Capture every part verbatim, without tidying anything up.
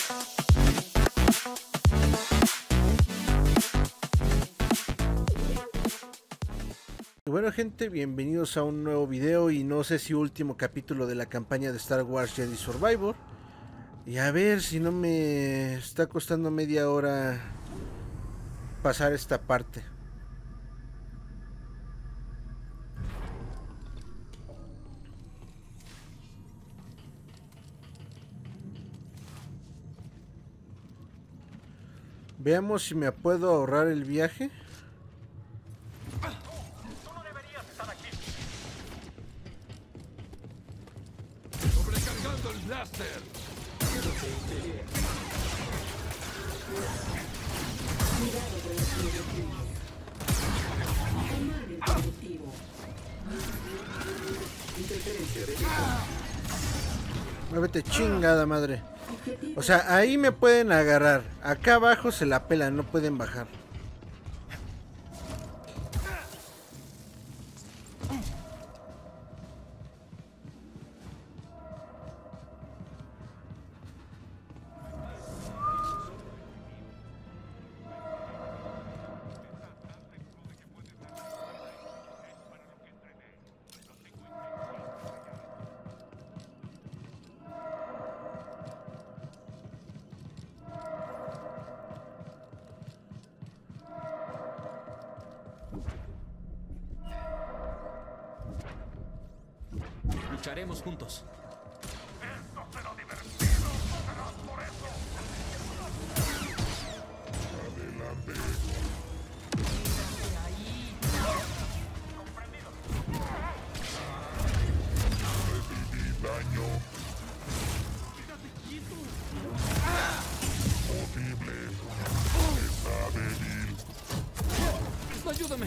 Y bueno, gente, bienvenidos a un nuevo video y no sé si último capítulo de la campaña de Star Wars Jedi Survivor. Y a ver si no me está costando media hora pasar esta parte. Veamos si me puedo ahorrar el viaje. Tú no deberías estar aquí. Sobrecargando el blaster. Muévete, chingada madre. O sea, ahí me pueden agarrar. Acá abajo se la pelan, no pueden bajar. Lucharemos juntos. Esto será divertido. Serás por eso. Adelante. Comprendido. Recibí daño. Posible. Está débil. ¡Ayúdame!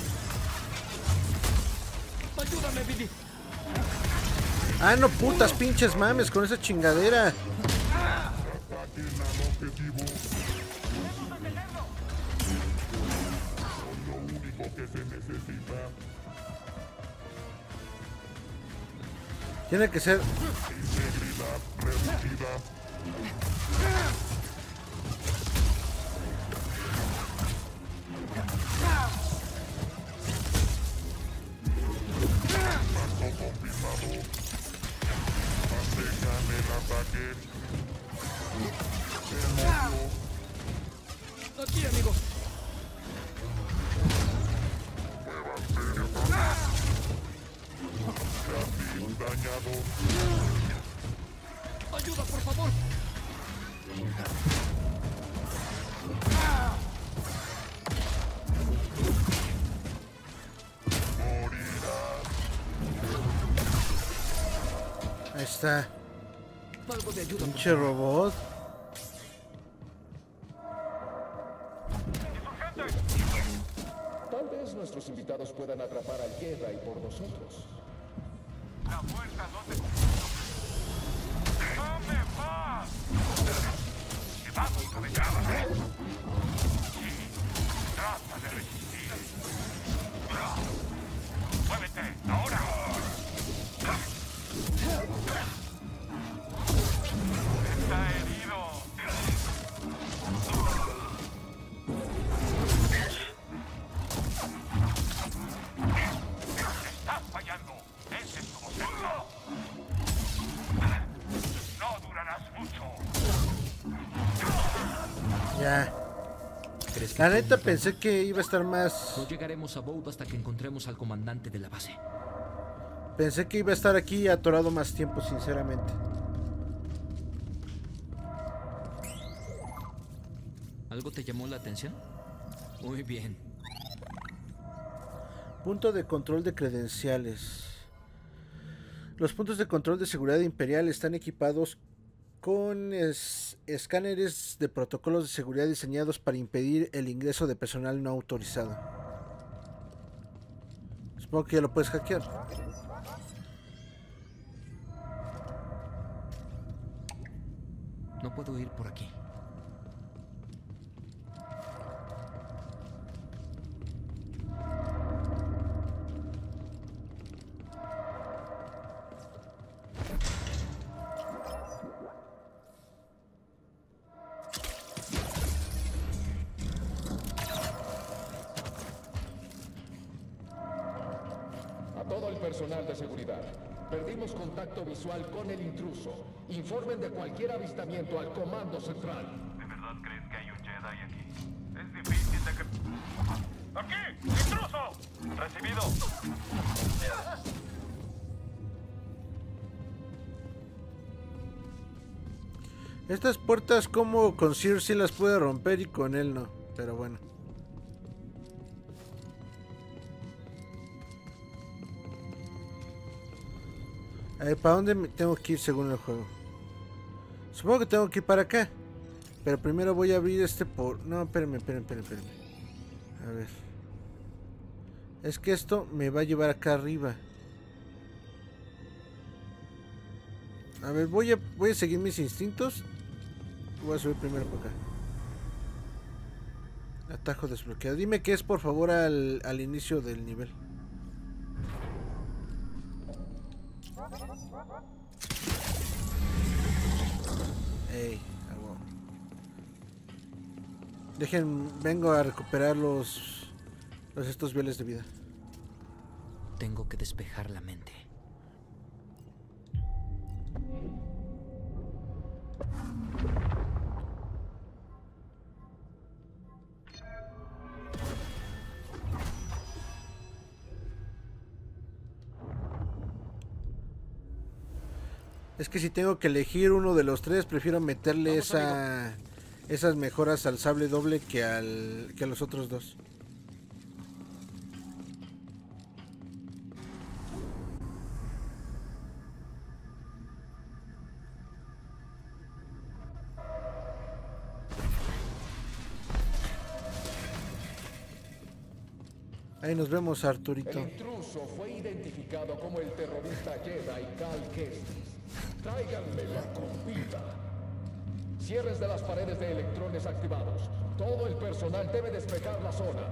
¡Ayúdame, Billy! Ah, no putas pinches mames con esa chingadera. Ataquen al objetivo. Son lo único que se necesita. Tiene que ser. Integridad reducida. Marco confirmado. Mantengan el ataque. Demonio. ¡Aquí, amigo! Chasis dañado. ¡Ayuda, por favor! Morirás. Ahí está. Algo de ayuda, por Pinche robot. Tal vez nuestros invitados puedan atrapar al Jedi por nosotros. La fuerza no te... ¡Dame paz! ¡Que vamos, cabezada! Sí. Trata de resistir. ¡Muévete! ¡Ahora! ¡Está herido! ¡Estás fallando! ¡Ese es tu momento! ¡No durarás mucho! Ya. ¿Crees que La fue neta un pensé que iba a estar más. No llegaremos a Boud hasta que encontremos al comandante de la base. Pensé que iba a estar aquí atorado más tiempo, sinceramente. ¿Algo te llamó la atención? Muy bien. Punto de control de credenciales. Los puntos de control de seguridad imperial están equipados con es- escáneres de protocolos de seguridad diseñados para impedir el ingreso de personal no autorizado. Supongo que ya lo puedes hackear. No puedo ir por aquí. personal de seguridad. Perdimos contacto visual con el intruso. Informen de cualquier avistamiento al comando central. ¿De verdad crees que hay un Jedi aquí? Es difícil de que... ¡Aquí! ¡Intruso! ¡Recibido! Estas puertas como con Sir sí las puede romper y con él no. Pero bueno. A ver, ¿para dónde me tengo que ir según el juego? Supongo que tengo que ir para acá. Pero primero voy a abrir este por... No, espérenme, espérenme, espérenme, espérenme. A ver. Es que esto me va a llevar acá arriba. A ver, voy a, voy a seguir mis instintos. Voy a subir primero por acá. Atajo desbloqueado. Dime qué es, por favor, al, al inicio del nivel. Ey, algo. Dejen, vengo a recuperar los, los estos viales de vida. Tengo que despejar la mente. Es que si tengo que elegir uno de los tres, prefiero meterle Vamos, esa, esas mejoras al sable doble que, al, que a los otros dos. Ahí nos vemos, Arturito. El intruso fue identificado como el terrorista Jedi Cal Kestis. Tráiganme la con vida. Cierres de las paredes de electrones activados. Todo el personal debe despejar la zona.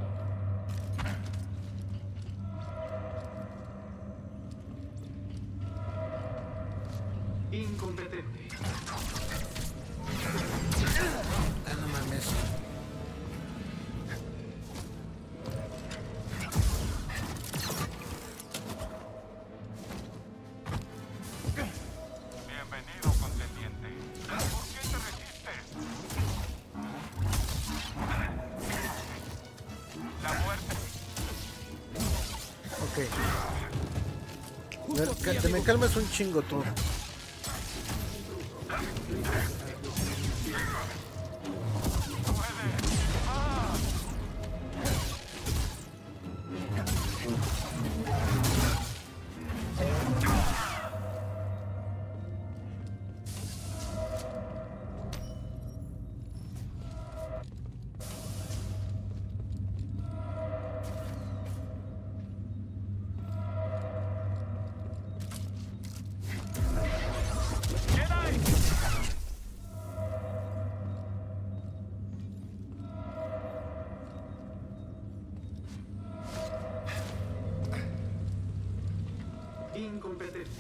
Incompetente. Ah, no mames. Bienvenido, contendiente. ¿Por qué te resistes? La muerte. Ok. Me, ca- te me calmas un chingo tú. Incompetente.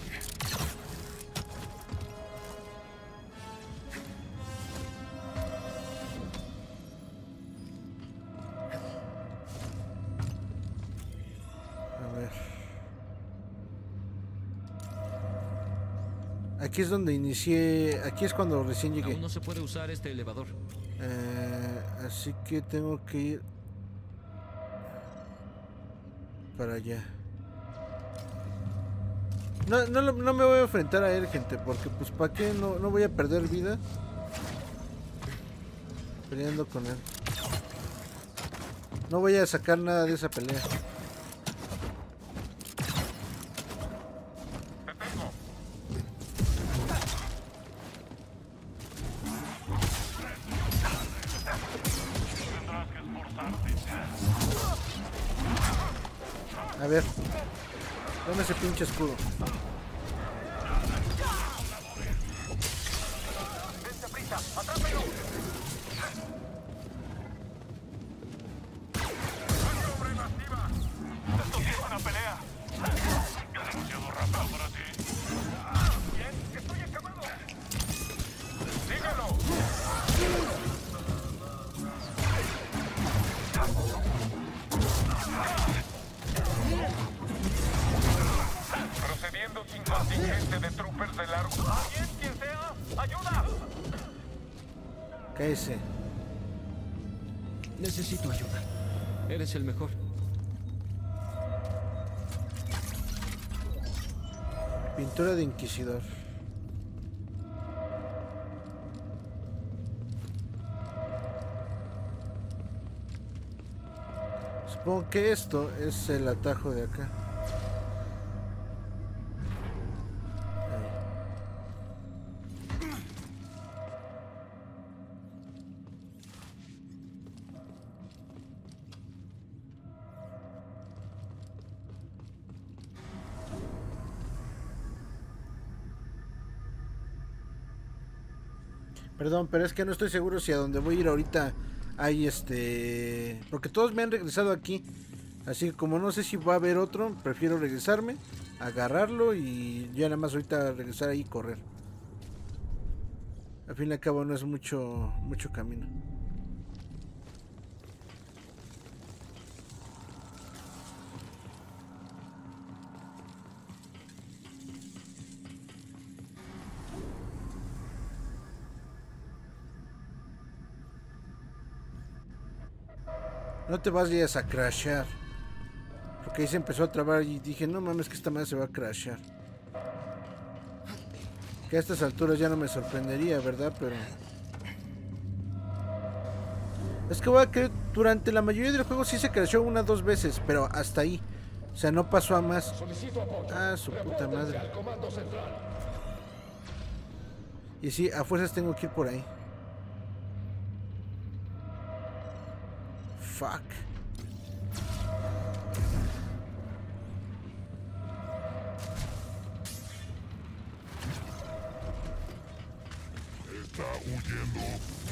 A ver. Aquí es donde inicié. Aquí es cuando recién llegué. Aún no se puede usar este elevador. Eh, así que tengo que ir para allá. No, no, lo- no me voy a enfrentar a él, gente, porque pues para qué, no, no voy a perder vida peleando con él. No voy a sacar nada de esa pelea. Tendrás que esforzarte. A ver, dame ese pinche escudo. Esto sí es una pelea. Demasiado rápido para ti. Bien, estoy acabado. Síguelo. Cállese. Necesito ayuda. Eres el mejor. Pintura de inquisidor. Supongo que esto es el atajo de acá. Perdón, pero es que no estoy seguro si a donde voy a ir ahorita hay este... Porque todos me han regresado aquí. Así que como no sé si va a haber otro, prefiero regresarme, agarrarlo y ya nada más ahorita regresar ahí y correr. Al fin y al cabo no es mucho, mucho camino. No te vayas a crashear. Porque ahí se empezó a trabar y dije, no mames que esta madre se va a crashear. Que a estas alturas ya no me sorprendería, ¿verdad? Pero... es que voy a creer, durante la mayoría del juego sí se crasheó una o dos veces, pero hasta ahí. O sea, no pasó a más. Ah, su puta madre. Y sí, a fuerzas tengo que ir por ahí. Fuck. Está huyendo.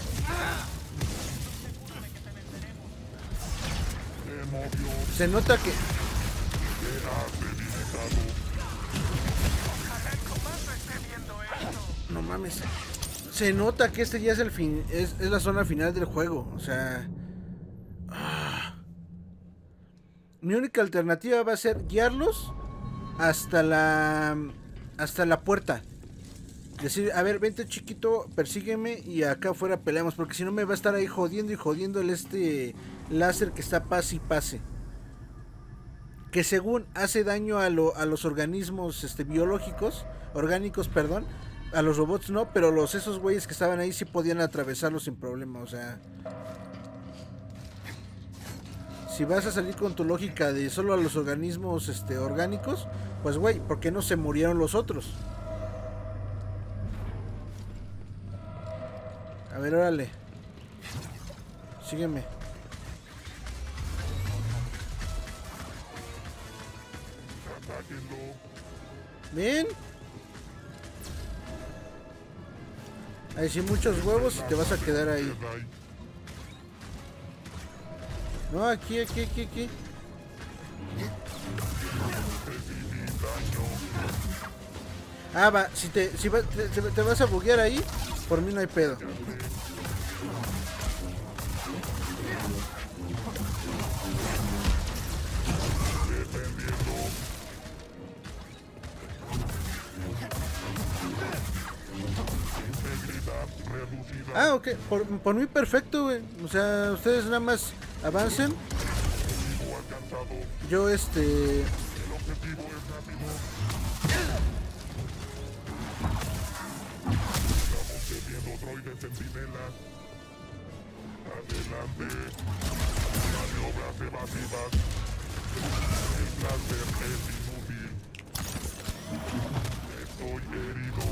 Se movió. Se nota que... Será debilitado. no mames. Se nota que este ya es el fin, es, es la zona final del juego. O sea... ah. Mi única alternativa va a ser guiarlos hasta la... hasta la puerta. Decir, a ver, vente chiquito, persígueme y acá afuera peleamos. Porque si no me va a estar ahí jodiendo y jodiendo el este láser que está pase y pase. Que según hace daño a, lo, a los organismos este, biológicos, orgánicos, perdón. A los robots no, pero los esos güeyes que estaban ahí sí podían atravesarlos sin problema, o sea... Si vas a salir con tu lógica de solo a los organismos este, orgánicos, pues güey, ¿por qué no se murieron los otros? A ver, órale. Sígueme. Bien. Hay sí muchos huevos y te vas a quedar ahí. No, aquí, aquí, aquí, aquí. Ah, va, si te, si va, te, te vas a buguear ahí, por mí no hay pedo. Ah, ok, por, por mí perfecto, güey. O sea, ustedes nada más avancen. Yo, este... Adelante. Maniobras evasivas. El láser es inútil. Estoy herido.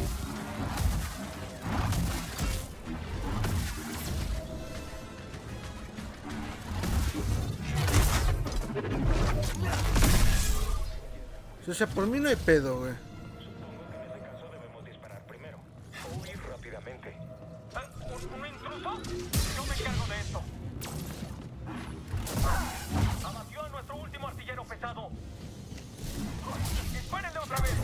O sea, por mí no hay pedo, güey. Supongo que en ese caso debemos disparar primero. O huir rápidamente. ¿Ah, un, un intruso? Yo me encargo de esto. Abatió a nuestro último artillero pesado. ¡Dispárenle otra vez!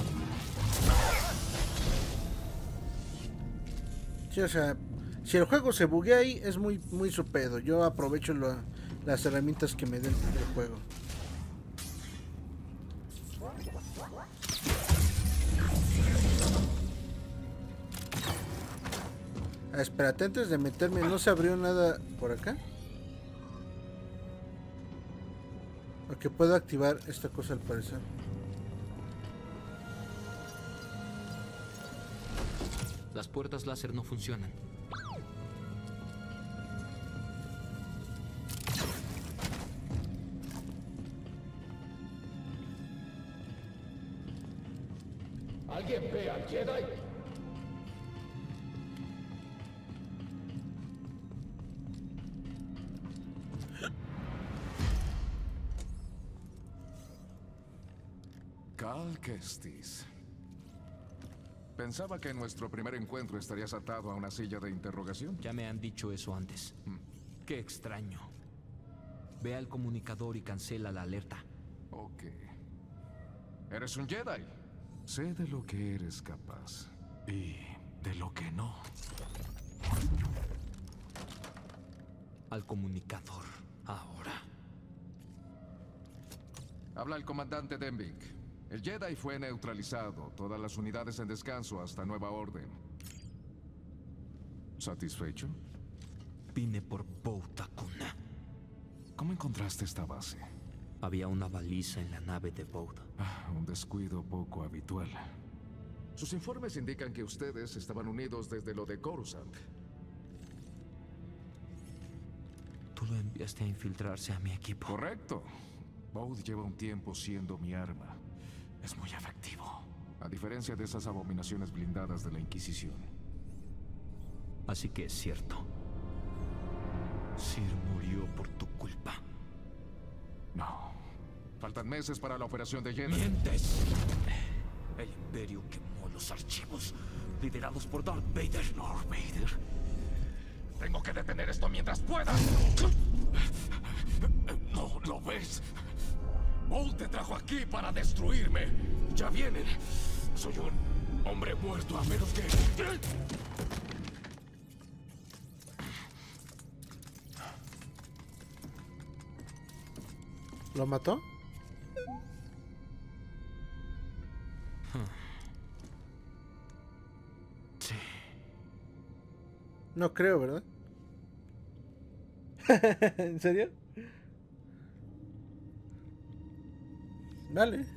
Sí, o sea, si el juego se buguea ahí, es muy, muy su pedo. Yo aprovecho lo, las herramientas que me den el juego. Ah, espérate, antes de meterme, ¿no se abrió nada por acá? Ok, puedo activar esta cosa al parecer. Las puertas láser no funcionan. ¿Alguien ve al Jedi? Cal Kestis. Pensaba que en nuestro primer encuentro estarías atado a una silla de interrogación. Ya me han dicho eso antes. Qué extraño. Ve al comunicador y cancela la alerta. Ok. Eres un Jedi. Sé de lo que eres capaz. Y de lo que no. Al comunicador. Ahora. Habla el comandante Denvik. El Jedi fue neutralizado. Todas las unidades en descanso hasta nueva orden. ¿Satisfecho? Vine por Boutakuna. ¿Cómo encontraste esta base? Había una baliza en la nave de Boud. Ah, un descuido poco habitual. Sus informes indican que ustedes estaban unidos desde lo de Coruscant. Tú lo enviaste a infiltrarse a mi equipo. Correcto. Boud lleva un tiempo siendo mi arma. Es muy efectivo. A diferencia de esas abominaciones blindadas de la Inquisición. Así que es cierto. Sir murió por tu culpa. No. Faltan meses para la operación de Jedi. ¡Mientes! El Imperio quemó los archivos liderados por Darth Vader. Lord Vader. Tengo que detener esto mientras pueda. ¿No lo ves? Boud te trajo aquí para destruirme. Ya vienen. Soy un hombre muerto a menos que... ¿Lo mató? Sí. No creo, ¿verdad? ¿En serio? Vale.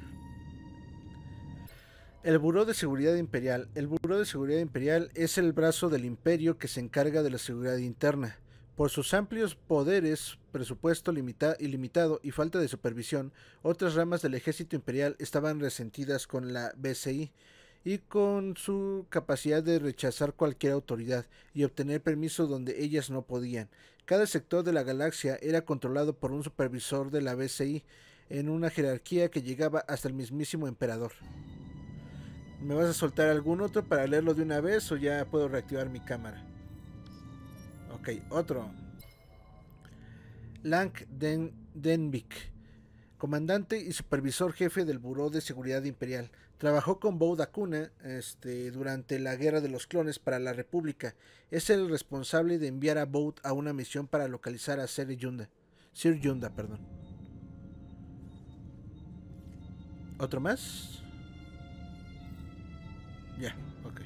El Buró de Seguridad Imperial. El Buró de Seguridad Imperial es el brazo del Imperio que se encarga de la seguridad interna. Por sus amplios poderes, presupuesto limita- ilimitado y falta de supervisión, otras ramas del ejército imperial estaban resentidas con la B C I y con su capacidad de rechazar cualquier autoridad y obtener permiso donde ellas no podían. Cada sector de la galaxia era controlado por un supervisor de la B C I en una jerarquía que llegaba hasta el mismísimo emperador. ¿Me vas a soltar algún otro para leerlo de una vez o ya puedo reactivar mi cámara? Ok, otro. Lank Den Denvik, comandante y supervisor jefe del Buró de Seguridad Imperial. Trabajó con Boutakuna este, durante la Guerra de los Clones para la República. Es el responsable de enviar a Boud a una misión para localizar a Sir Yunda. Sir Yunda, perdón. ¿Otro más? Ya, ok.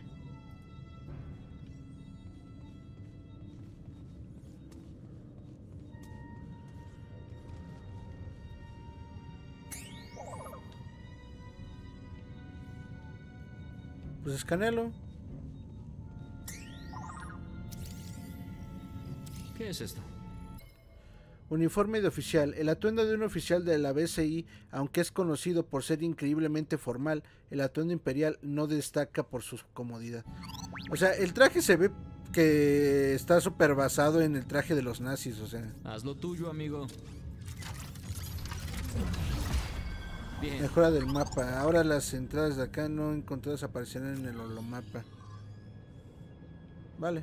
Pues escanéalo. ¿Qué es esto? Uniforme de oficial. El atuendo de un oficial de la B C I, aunque es conocido por ser increíblemente formal, el atuendo imperial no destaca por su comodidad. O sea, el traje se ve que está súper basado en el traje de los nazis, o sea. Haz lo tuyo, amigo. Bien. Mejora del mapa. Ahora las entradas de acá no encontradas aparecerán en el holomapa. Vale.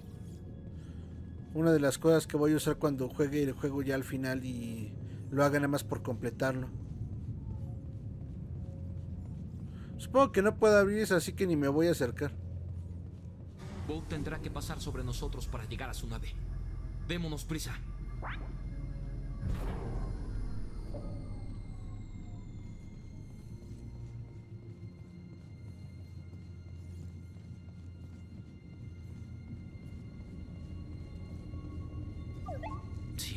Una de las cosas que voy a usar cuando juegue el juego ya al final y lo haga nada más por completarlo. Supongo que no puedo abrir eso, así que ni me voy a acercar. Boud tendrá que pasar sobre nosotros para llegar a su nave. Démonos prisa.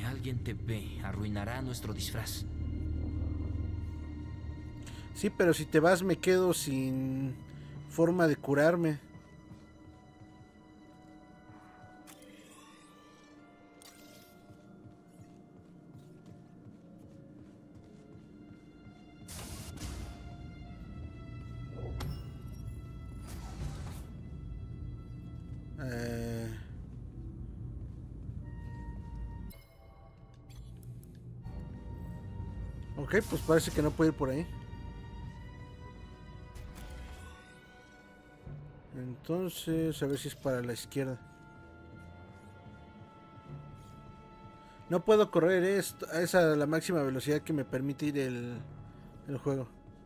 Si alguien te ve, arruinará nuestro disfraz. Sí, pero si te vas me quedo sin forma de curarme. Eh... Ok, pues parece que no puedo ir por ahí. Entonces, a ver si es para la izquierda. No puedo correr esto, a esa la máxima velocidad que me permite ir el, el juego.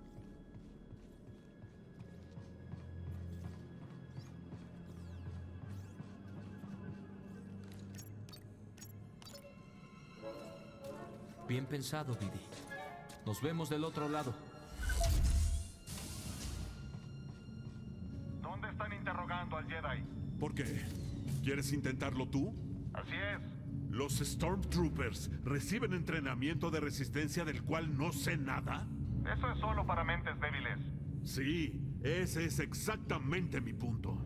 Bien pensado, Didi. Nos vemos del otro lado. ¿Dónde están interrogando al Jedi? ¿Por qué? ¿Quieres intentarlo tú? Así es. ¿Los Stormtroopers reciben entrenamiento de resistencia del cual no sé nada? Eso es solo para mentes débiles. Sí, ese es exactamente mi punto.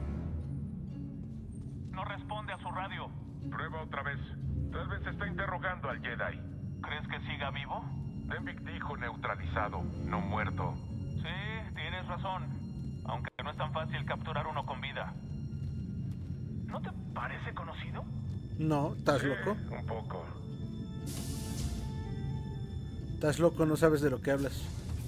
No responde a su radio. Prueba otra vez. Tal vez está interrogando al Jedi. ¿Crees que siga vivo? Denvik dijo neutralizado, no muerto. Sí, tienes razón. Aunque no es tan fácil capturar uno con vida. ¿No te parece conocido? No, ¿estás loco? Un poco. Estás loco, no sabes de lo que hablas.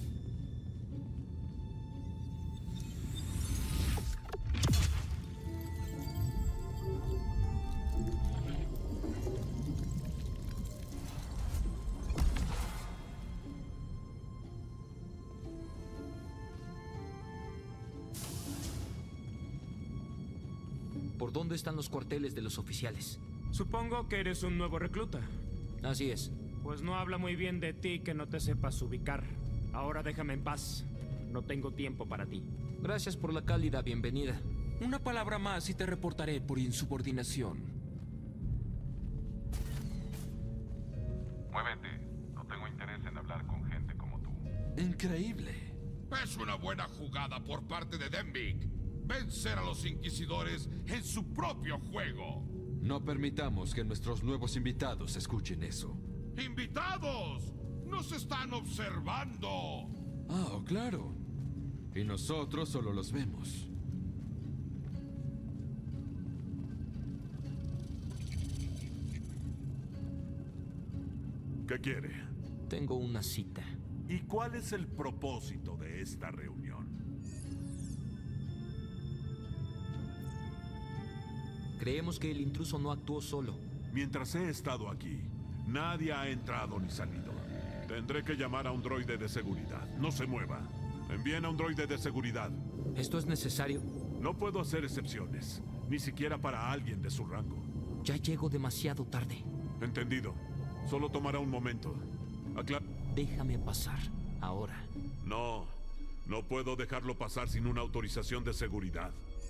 ¿Por dónde están los cuarteles de los oficiales? Supongo que eres un nuevo recluta. Así es. Pues no habla muy bien de ti que no te sepas ubicar. Ahora déjame en paz. No tengo tiempo para ti. Gracias por la cálida bienvenida. Una palabra más y te reportaré por insubordinación. Muévete. No tengo interés en hablar con gente como tú. Increíble. Es una buena jugada por parte de Denvik. Vencer a los inquisidores en su propio juego. No permitamos que nuestros nuevos invitados escuchen eso. ¡Invitados! ¡Nos están observando! Ah, claro. Y nosotros solo los vemos. ¿Qué quiere? Tengo una cita. ¿Y cuál es el propósito de esta reunión? Creemos que el intruso no actuó solo. Mientras he estado aquí, nadie ha entrado ni salido. Tendré que llamar a un droide de seguridad. No se mueva. Envíen a un droide de seguridad. ¿Esto es necesario? No puedo hacer excepciones, ni siquiera para alguien de su rango. Ya llego demasiado tarde. Entendido. Solo tomará un momento. Acla- Déjame pasar, ahora. No, no puedo dejarlo pasar sin una autorización de seguridad.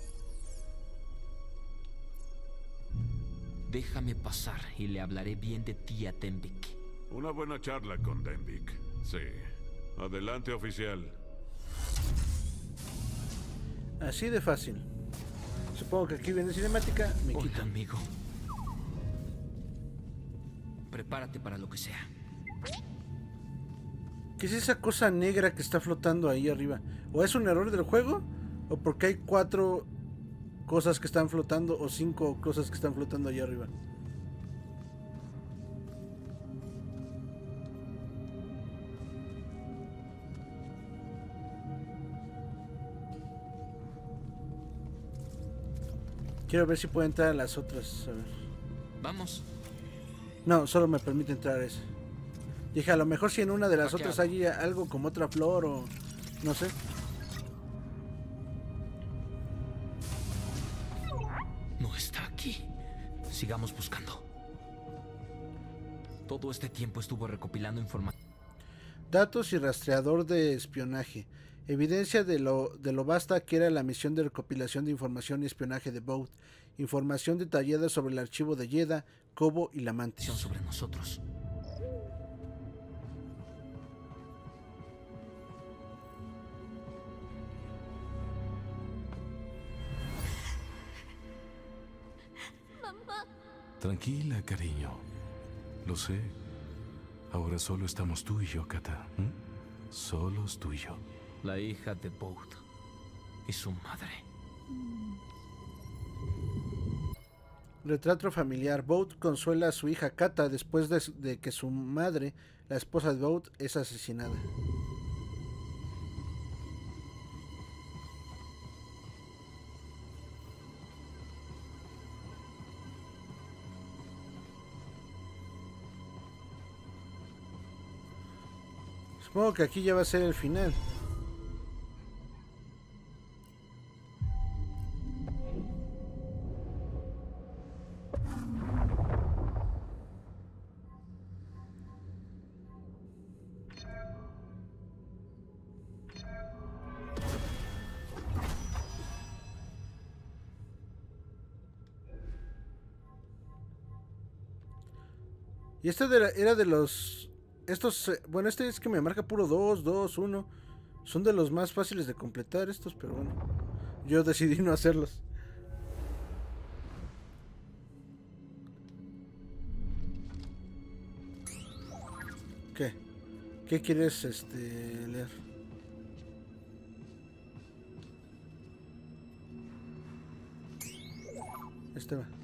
Déjame pasar y le hablaré bien de ti a Denvik. Una buena charla con Denvik. Sí. Adelante, oficial. Así de fácil. Supongo que aquí viene cinemática. Me Hola, quito. amigo. Prepárate para lo que sea. ¿Qué es esa cosa negra que está flotando ahí arriba? ¿O es un error del juego? ¿O porque hay cuatro cosas que están flotando o cinco cosas que están flotando allá arriba? Quiero ver si puedo entrar a las otras. A ver. Vamos. No, solo me permite entrar a esa. Dije, a lo mejor si en una de las Aquí otras hago. hay algo como otra flor o no sé. No está aquí. Sigamos buscando. Todo este tiempo estuvo recopilando información. Datos y rastreador de espionaje. Evidencia de lo, de lo vasta que era la misión de recopilación de información y espionaje de Vought. Información detallada sobre el archivo de Yeda, Kobo y la Mantis. Sobre nosotros. Mamá. Tranquila, cariño. Lo sé. Ahora solo estamos tú y yo, Kata. ¿Mm? Solos tú y yo. La hija de Vought y su madre. Retrato familiar. Vought consuela a su hija Kata después de, de que su madre, la esposa de Vought, es asesinada. Supongo que aquí ya va a ser el final. Y este de la, era de los... Estos... Bueno, este es que me marca puro dos, dos, uno. Son de los más fáciles de completar estos, pero bueno. Yo decidí no hacerlos. ¿Qué? ¿Qué quieres este, leer? Este va.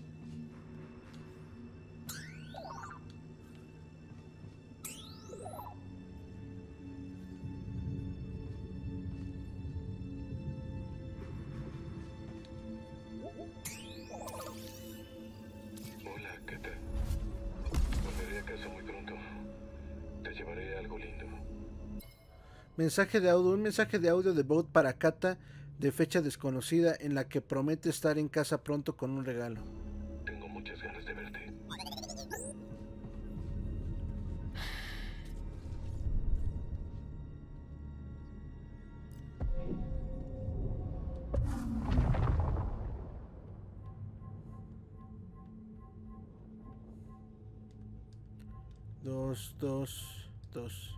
Mensaje de audio, un mensaje de audio de Vought para Kata de fecha desconocida en la que promete estar en casa pronto con un regalo. Tengo muchas ganas de verte. Dos, dos, dos.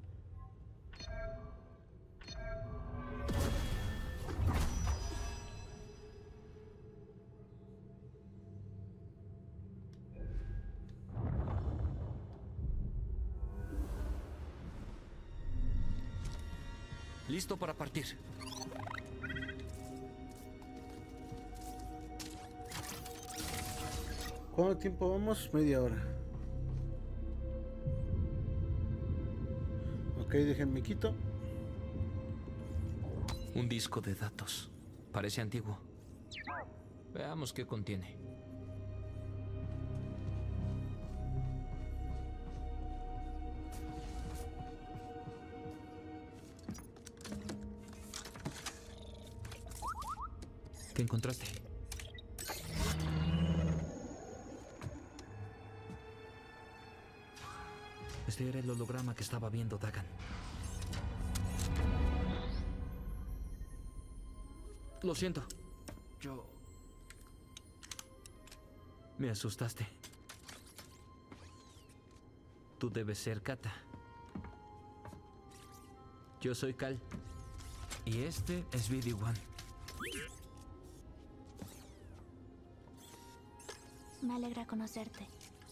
Listo para partir. ¿Cuánto tiempo vamos? Media hora. Ok, déjenme quito. Un disco de datos. Parece antiguo. Veamos qué contiene. ¿Qué encontraste? Este era el holograma que estaba viendo Dagan. Lo siento. Yo... Me asustaste. Tú debes ser Kata. Yo soy Cal. Y este es B D uno. Me alegra conocerte.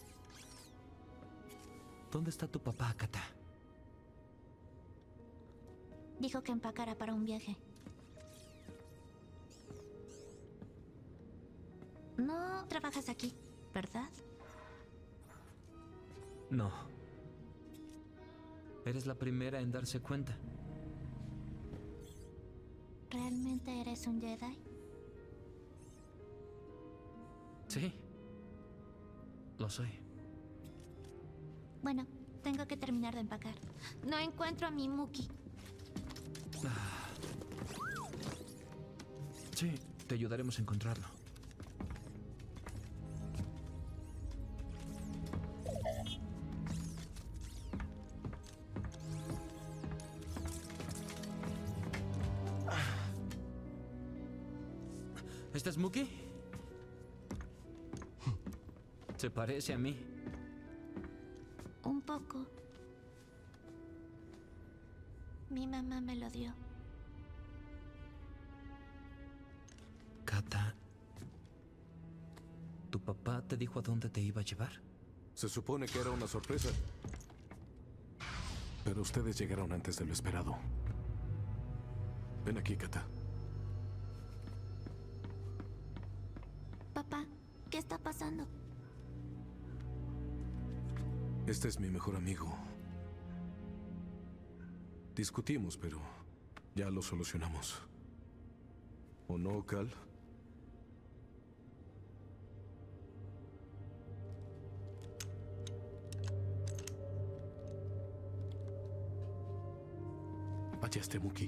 ¿Dónde está tu papá, Kata? Dijo que empacara para un viaje. No trabajas aquí, ¿verdad? No. Eres la primera en darse cuenta. ¿Realmente eres un Jedi? Sí. Lo soy. Bueno, tengo que terminar de empacar. No encuentro a mi Muki. Ah. Sí, te ayudaremos a encontrarlo. ¿Este es Mookie? Se parece a mí. Un poco. Mi mamá me lo dio. Kata, ¿tu papá te dijo a dónde te iba a llevar? Se supone que era una sorpresa. Pero ustedes llegaron antes de lo esperado. Ven aquí, Kata. Papá, ¿qué está pasando? Este es mi mejor amigo. Discutimos, pero ya lo solucionamos. ¿O no, Cal? Allá está Mookie.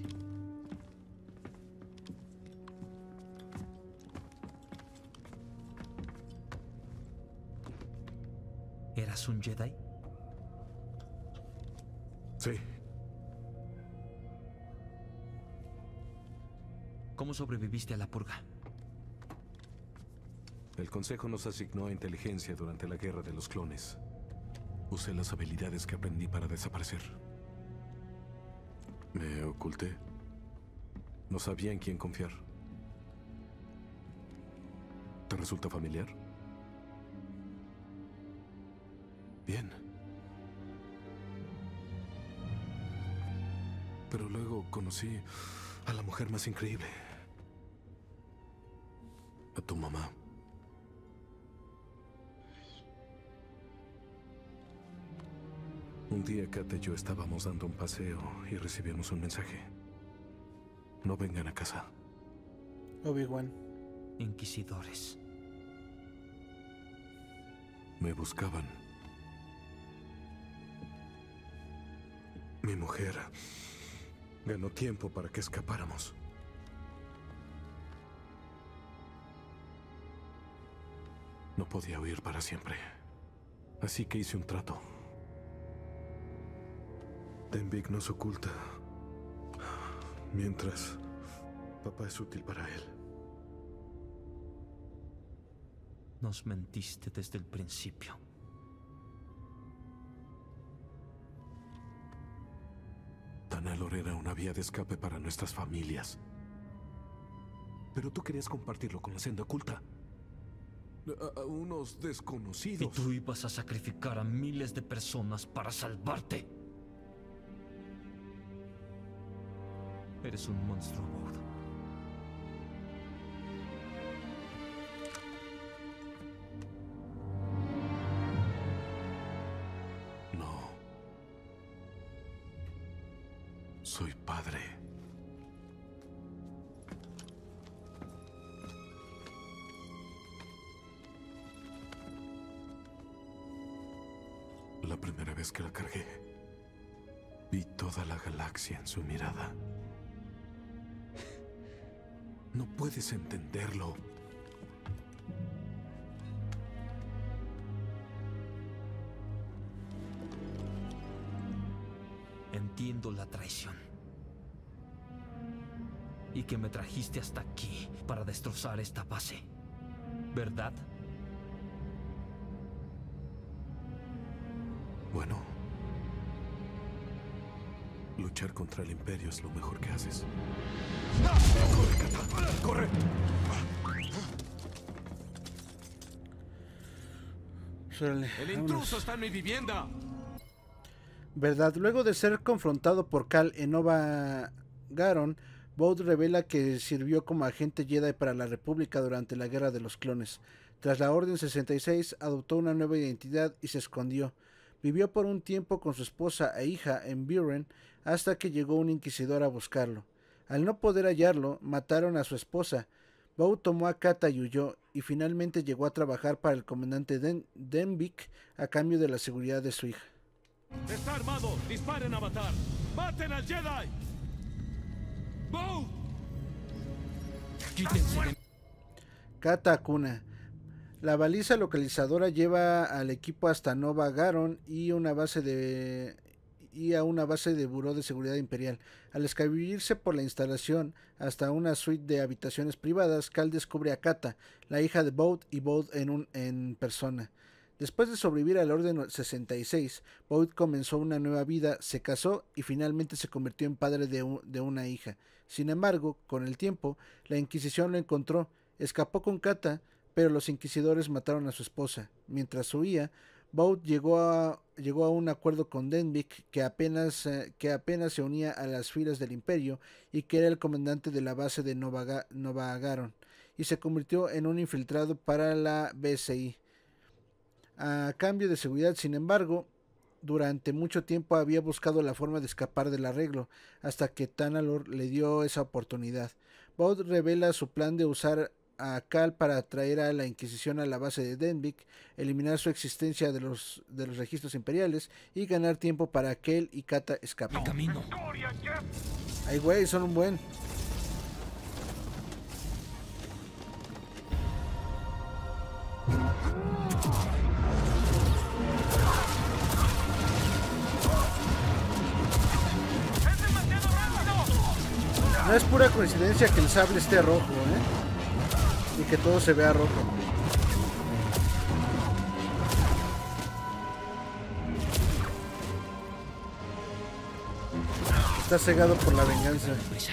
¿Eras un Jedi? Sí. ¿Cómo sobreviviste a la purga? El Consejo nos asignó inteligencia durante la Guerra de los Clones. Usé las habilidades que aprendí para desaparecer. Me oculté. No sabía en quién confiar. ¿Te resulta familiar? Bien. Pero luego conocí a la mujer más increíble. A tu mamá. Un día Kata y yo estábamos dando un paseo y recibimos un mensaje. No vengan a casa. Obi-Wan. Inquisidores. Me buscaban. Mi mujer ganó tiempo para que escapáramos. No podía huir para siempre. Así que hice un trato. Denvik nos oculta. Mientras, papá es útil para él. Nos mentiste desde el principio. Tanalor era una vía de escape para nuestras familias. Pero tú querías compartirlo con la senda oculta. A, a unos desconocidos. Y tú ibas a sacrificar a miles de personas para salvarte. Eres un monstruo, Baud. No. Soy padre. La primera vez que la cargué, vi toda la galaxia en su mirada. No puedes entenderlo. Entiendo la traición. Y que me trajiste hasta aquí para destrozar esta base. ¿Verdad? Bueno. Luchar contra el Imperio es lo mejor que haces. ¡Corre, Kata! ¡Corre! Suele, ¡El intruso está en mi vivienda! ¿Verdad? Luego de ser confrontado por Cal en Nova Garon, Baud revela que sirvió como agente Jedi para la República durante la Guerra de los Clones. Tras la Orden sesenta y seis, adoptó una nueva identidad y se escondió. Vivió por un tiempo con su esposa e hija en Buren hasta que llegó un inquisidor a buscarlo. Al no poder hallarlo, mataron a su esposa. Baud tomó a Kata y huyó, y finalmente llegó a trabajar para el comandante Den Denvik a cambio de la seguridad de su hija. ¡Está armado! ¡Disparen a matar! ¡Maten al Jedi! ¡Baud! ¡Quítense! Kata Kuna. La baliza localizadora lleva al equipo hasta Nova Garon y una base de y a una base de buró de seguridad imperial. Al escabullirse por la instalación hasta una suite de habitaciones privadas, Cal descubre a Kata, la hija de Vought, y Vought en, un, en persona. Después de sobrevivir al Orden sesenta y seis, Vought comenzó una nueva vida, se casó y finalmente se convirtió en padre de, un, de una hija. Sin embargo, con el tiempo, la Inquisición lo encontró, escapó con Kata, pero los inquisidores mataron a su esposa. Mientras huía, Vought llegó a, llegó a un acuerdo con Denvik, que apenas, eh, que apenas se unía a las filas del Imperio y que era el comandante de la base de Nova, Nova Agaron, y se convirtió en un infiltrado para la B S I. A cambio de seguridad, sin embargo, durante mucho tiempo había buscado la forma de escapar del arreglo, hasta que Tanalorr le dio esa oportunidad. Vought revela su plan de usar a Cal para atraer a la Inquisición a la base de Denvik, eliminar su existencia de los, de los registros imperiales y ganar tiempo para que él y Kata escapen. Camino. Ay, güey, son un buen. No es pura coincidencia que el sable esté rojo, ¿eh? Y que todo se vea rojo. Está cegado por la venganza.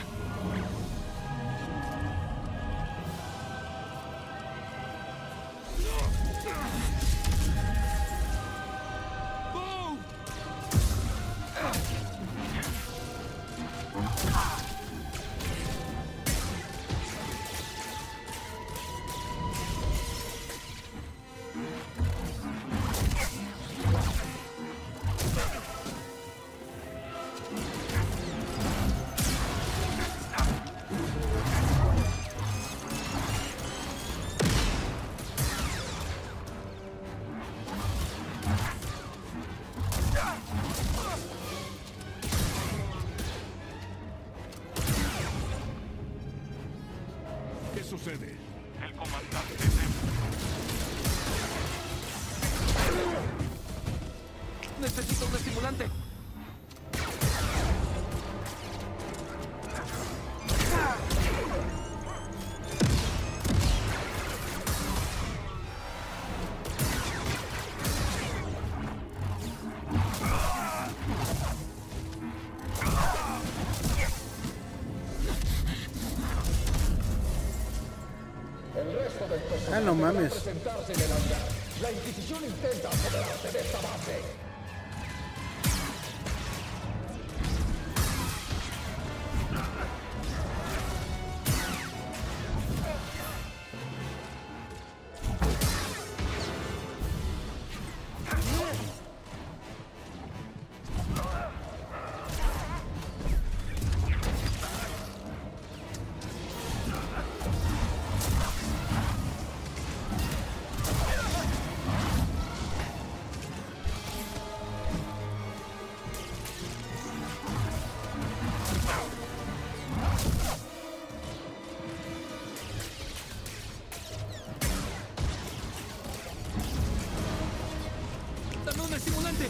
¿Qué sucede? El comandante Necesito un estimulante. El resto del personal Ah, no deberá mames. presentarse en el hangar. La Inquisición intenta apoderarse de esta base. ¡Dame un estimulante!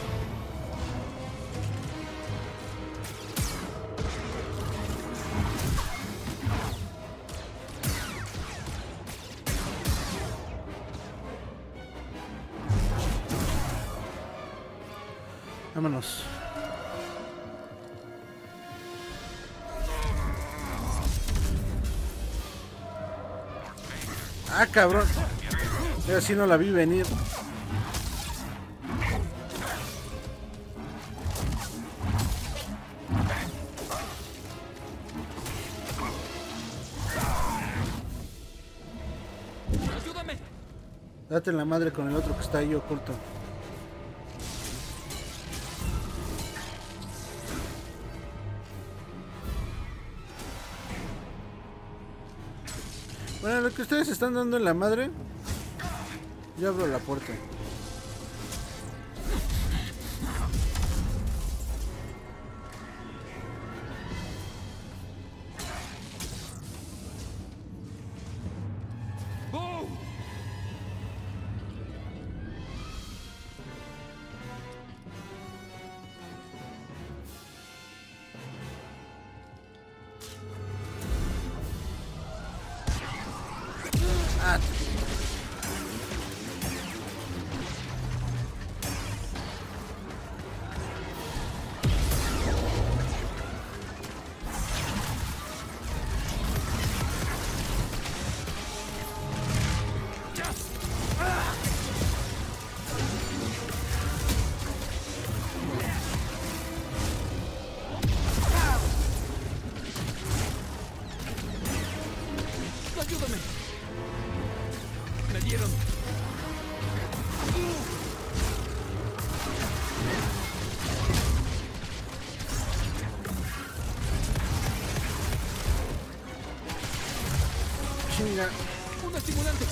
Vámonos. Ah, cabrón. Yo así no la vi venir. ¡Ayúdame! Date en la madre con el otro que está ahí oculto. Bueno, lo que ustedes están dando en la madre, yo abro la puerta. ¡Bow! vieron? Chinga. ¡Un estimulante!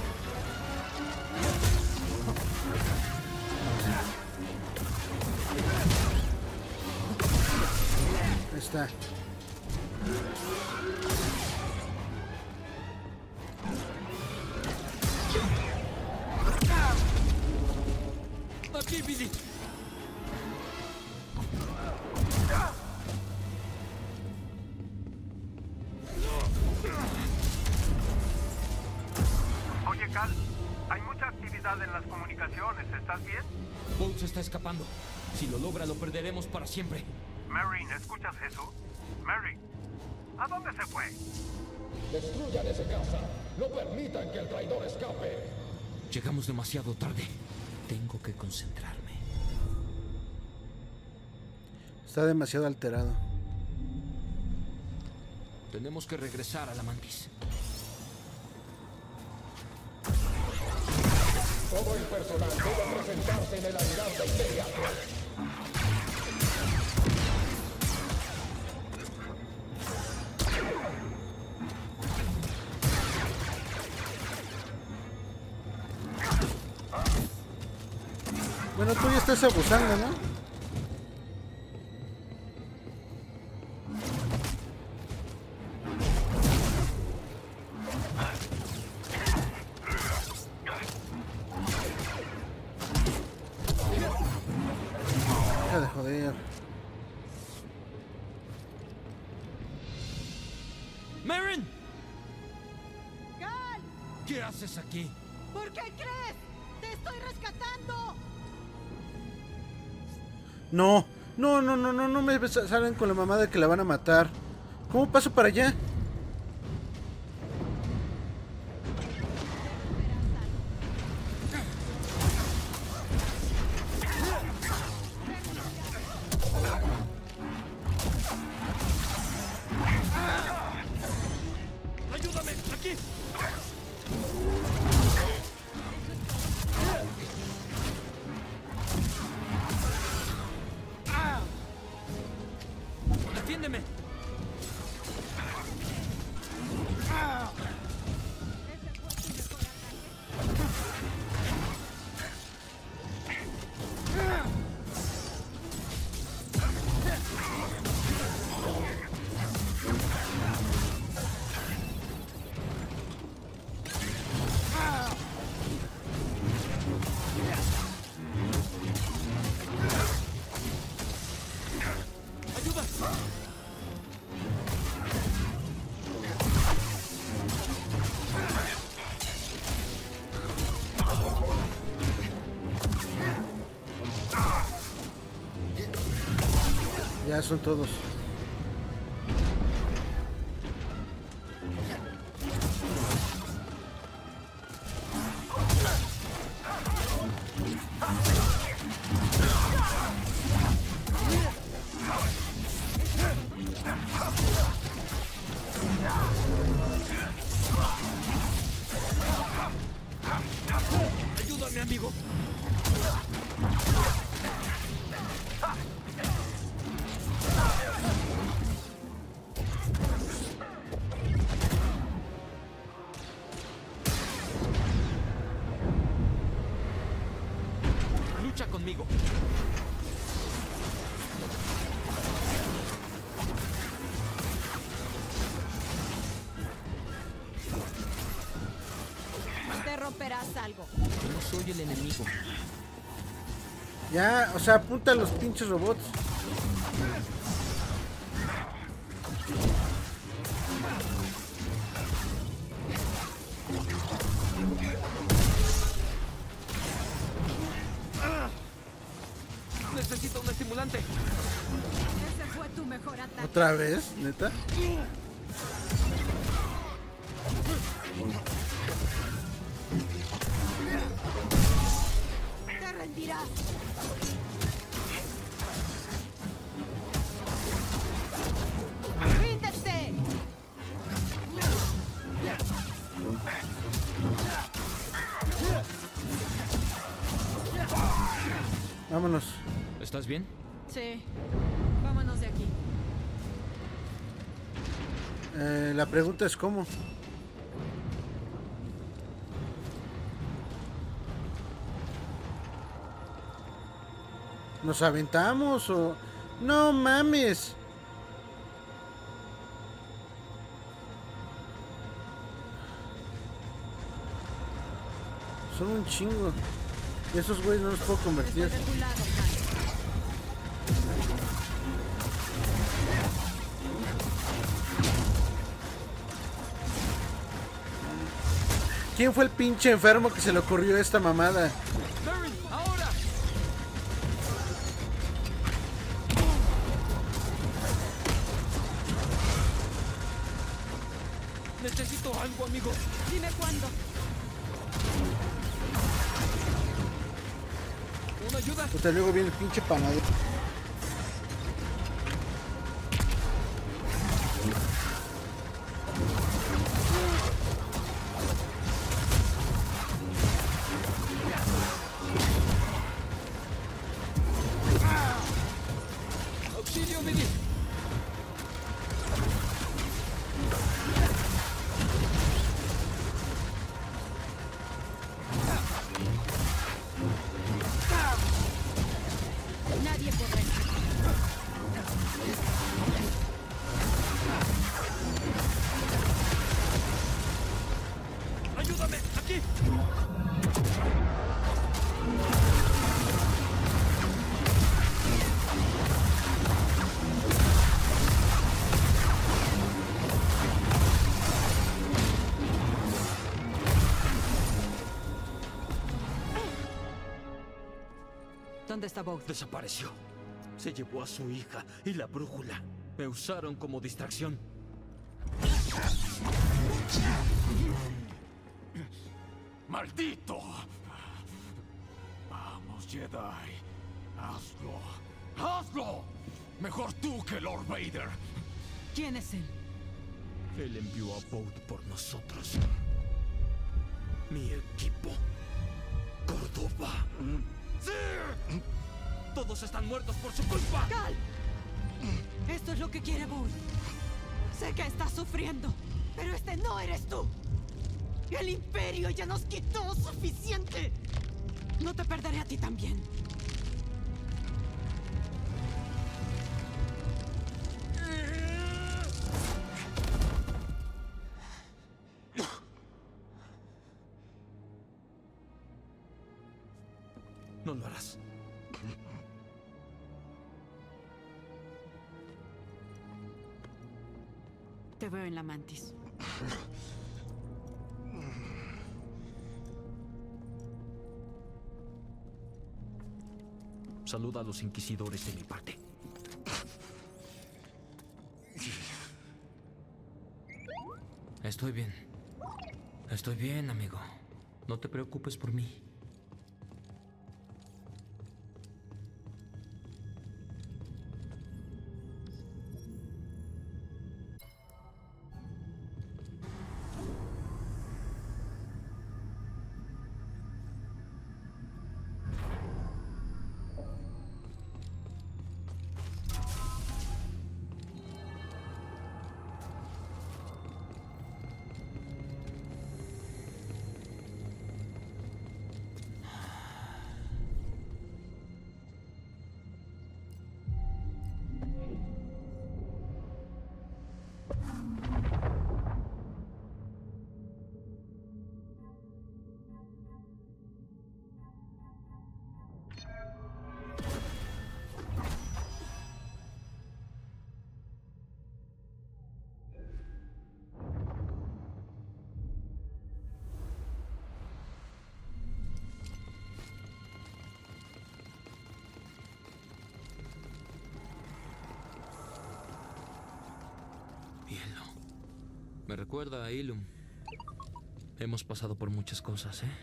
Ahí está. Aquí, Billy. Oye, Cal, hay mucha actividad en las comunicaciones. ¿Estás bien? Bolt se está escapando. Si lo logra, lo perderemos para siempre. Marine, ¿escuchas eso? Marine, ¿a dónde se fue? Destruyan esa casa. No permitan que el traidor escape. Llegamos demasiado tarde. Tengo que concentrarme. Está demasiado alterado. Tenemos que regresar a la Mantis. Todo el personal debe presentarse en el hangar de inmediato. Bueno, tú ya estás abusando, ¿no? Deja de joder. ¡Merrin! ¡Cal! ¿Qué haces aquí? ¿Por qué crees? ¡Te estoy rescatando! No, no, no, no, no, no me salen con la mamada que la van a matar. ¿Cómo paso para allá? ¡Ayúdame! ¡Aquí! ¡Defiéndeme! Ya son todos. ¡Ayúdame, amigo! Lucha conmigo. Te romperás algo. No soy el enemigo. Ya, o sea, apunta a los pinches robots. Necesito un estimulante. Ese fue tu mejor ataque. ¿Otra vez? ¿Neta? Te rendirás. ¡Ríndete! Vámonos. ¿Estás bien? Sí. Vámonos de aquí. Eh, la pregunta es cómo. ¿Nos aventamos o...? ¡No mames! Son un chingo. Y esos güeyes no los puedo convertir. ¿Quién fue el pinche enfermo que se le ocurrió esta mamada? ¡Ahora! Necesito algo, amigo. Dime cuándo. ¿Una ayuda? Puta, luego viene el pinche panadero. ¡Auxilio, Billy! Nadie podrá. ¡Ayúdame! ¡Aquí! ¿Dónde está Bolt? Desapareció. Se llevó a su hija y la brújula. Me usaron como distracción. ¡Maldito! Vamos, Jedi. Hazlo. ¡Hazlo! Mejor tú que Lord Vader. ¿Quién es él? Él envió a Bolt por nosotros. Mi equipo. Córdoba. ¡Sí! Todos están muertos por su culpa. ¡Cal! Esto es lo que quiere Bolt. Sé que estás sufriendo, pero este no eres tú. El Imperio ya nos quitó suficiente. No te perderé a ti también. No lo harás. Te veo en la mantis. Saluda a los inquisidores de mi parte. Estoy bien. Estoy bien, amigo. No te preocupes por mí. Me recuerda a Ilum. Hemos pasado por muchas cosas, ¿eh?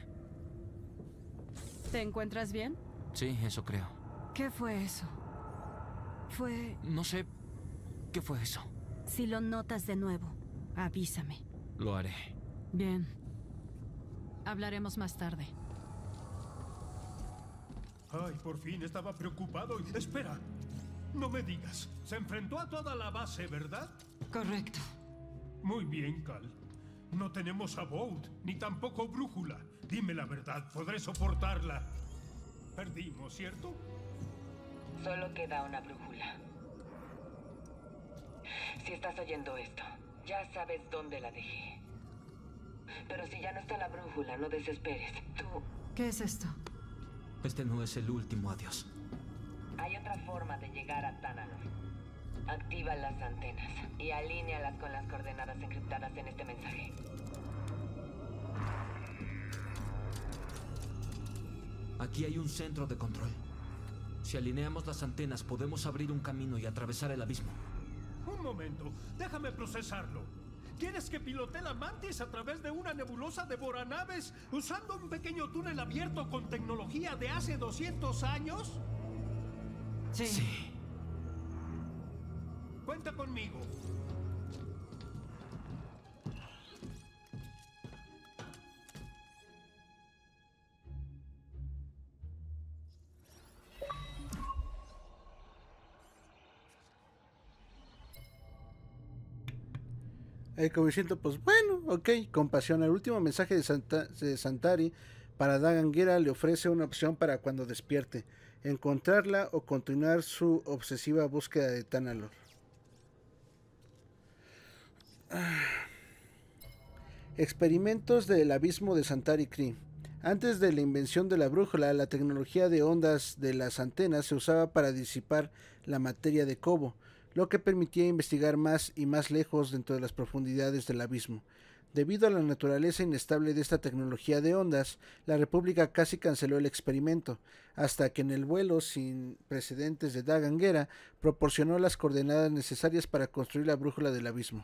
¿Te encuentras bien? Sí, eso creo. ¿Qué fue eso? Fue... No sé... ¿Qué fue eso? Si lo notas de nuevo, avísame. Lo haré. Bien. Hablaremos más tarde. Ay, por fin, estaba preocupado. y- Espera, no me digas. Se enfrentó a toda la base, ¿verdad? Correcto. Muy bien, Cal. No tenemos a Bolt, ni tampoco brújula. Dime la verdad, podré soportarla. Perdimos, ¿cierto? Solo queda una brújula. Si estás oyendo esto, ya sabes dónde la dejé. Pero si ya no está la brújula, no desesperes. Tú... ¿Qué es esto? Este no es el último adiós. Hay otra forma de llegar a Tanalor. Activa las antenas y alínealas con las coordenadas encriptadas en este mensaje. Aquí hay un centro de control. Si alineamos las antenas, podemos abrir un camino y atravesar el abismo. Un momento, déjame procesarlo. ¿Quieres que pilotee la Mantis a través de una nebulosa devoranaves usando un pequeño túnel abierto con tecnología de hace doscientos años? Sí. Sí. Cuenta conmigo. Eh, como diciendo, pues bueno, ok, compasión. El último mensaje de, Santa, de Santari para Dagan Gera le ofrece una opción para cuando despierte: encontrarla o continuar su obsesiva búsqueda de Tanalor. Ah. Experimentos del abismo de Santari Khri. Antes de la invención de la brújula, la tecnología de ondas de las antenas se usaba para disipar la materia de Kobo, lo que permitía investigar más y más lejos dentro de las profundidades del abismo. Debido a la naturaleza inestable de esta tecnología de ondas, la República casi canceló el experimento, hasta que en el vuelo sin precedentes de Dagan Gera proporcionó las coordenadas necesarias para construir la brújula del abismo.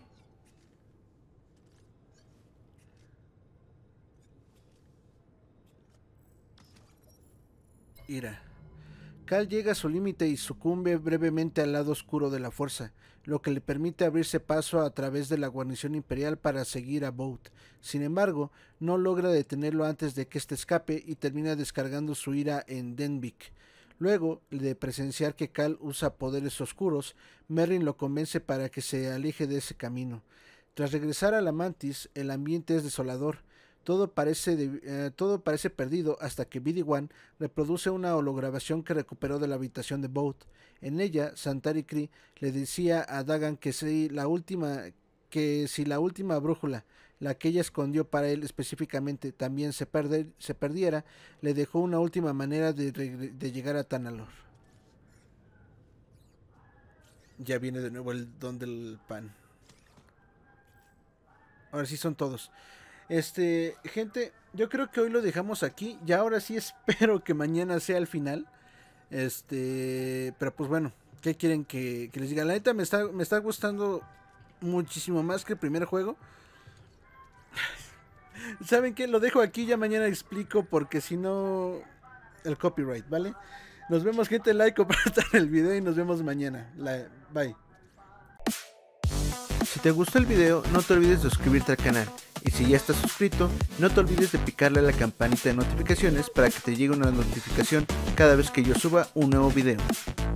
Ira. Cal llega a su límite y sucumbe brevemente al lado oscuro de la fuerza, lo que le permite abrirse paso a través de la guarnición imperial para seguir a Bout. Sin embargo, no logra detenerlo antes de que éste escape y termina descargando su ira en Denvik. Luego de presenciar que Cal usa poderes oscuros, Merrin lo convence para que se aleje de ese camino. Tras regresar a la Mantis, el ambiente es desolador. Todo parece, de, eh, todo parece perdido hasta que B D uno reproduce una holograbación que recuperó de la habitación de Bout. En ella, Santari Khri le decía a Dagan que si la última, que si la última brújula, la que ella escondió para él específicamente, también se, perder, se perdiera, le dejó una última manera de, de llegar a Tanalor. Ya viene de nuevo el don del pan. Ahora sí son todos. Este, gente, yo creo que hoy lo dejamos aquí. Ya ahora sí espero que mañana sea el final. Este, pero pues bueno, ¿qué quieren que, que les diga? La neta me está, me está gustando muchísimo más que el primer juego. ¿Saben qué? Lo dejo aquí, ya mañana explico, porque si no, el copyright, ¿vale? Nos vemos, gente. Like, compartan el video y nos vemos mañana. La, bye. Si te gustó el video, no te olvides de suscribirte al canal. Y si ya estás suscrito, no te olvides de picarle a la campanita de notificaciones para que te llegue una notificación cada vez que yo suba un nuevo video.